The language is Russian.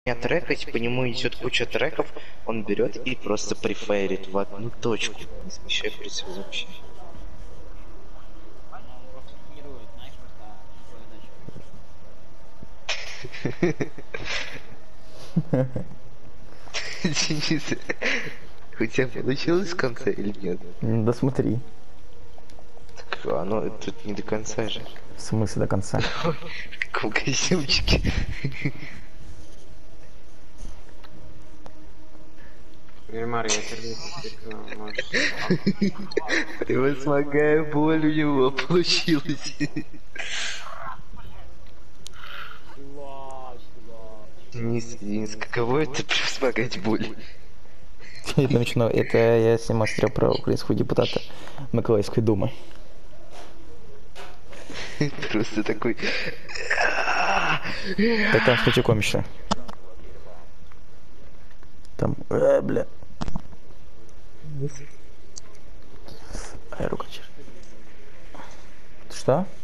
трекать, по нему идет куча треков, он берет и просто префейрит в одну точку. Не смещай прицел вообще. Он просто тренирует, знаешь, просто передачу. Денис, у тебя получилось в конце или нет? Да смотри. Так, оно тут не до конца же. В смысле до конца? В каком костюмчике? Вильмар, я тебе перекрыл, можешь. Превозмогая боль у него получилось. Денис, каково это превозмогать боль? Это начну. Это я снимал смотрел про украинского депутата Миколаївської думи. Просто такой... Так там с еще. Там, бля. Аэрокачер. Что?